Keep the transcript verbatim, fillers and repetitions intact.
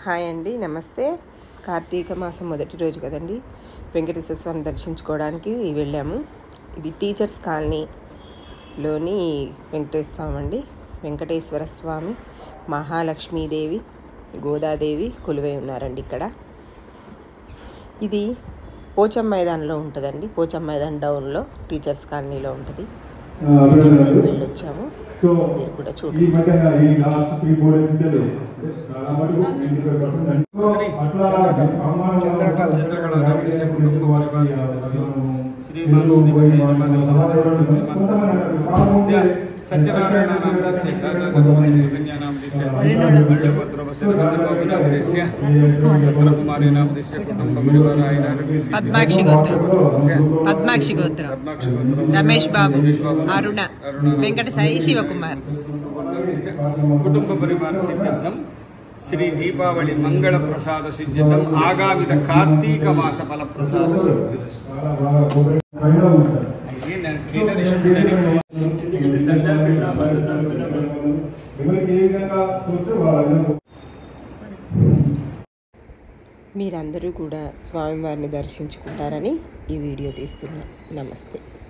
Hi అండి, నమస్తే. కార్తీక మాసం మొదటి రోజు కదండి, వెంకటేశ్వర స్వామిని దర్శించుకోవడానికి వెళ్ళాము. ఇది టీచర్స్ కాలనీలోని వెంకటేశ్వర స్వామి అండి. వెంకటేశ్వర స్వామి, మహాలక్ష్మీదేవి, గోదాదేవి కొలువై ఉన్నారండి ఇక్కడ. ఇది పోచం మైదాన్లో ఉంటుందండి. పోచం మైదాన్ డౌన్లో టీచర్స్ కాలనీలో ఉంటుంది. వెళ్ళొచ్చాము, మీరు కూడా చూడండి. పద్మాక్షి గోత్రం పద్మాక్షి గోత్రం రమేష్ బాబు, అరుణ, వెంకట సాయి, శివకుమార్. కుటుంబ పరివార సిద్ధాంతం శ్రీ దీపావళి మంగళ ప్రసాద సిద్ధాంతం ఆగామిత కార్తీక మాస ఫల ప్రసాద మీరందరూ కూడా స్వామివారిని దర్శించుకుంటారని ఈ వీడియో తీస్తున్నా. నమస్తే.